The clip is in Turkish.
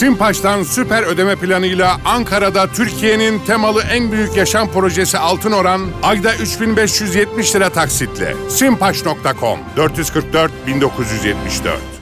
Simpaş'tan süper ödeme planıyla Ankara'da Türkiye'nin temalı en büyük yaşam projesi Altınoran, ayda 3570 lira taksitle. Simpaş.com 444 1974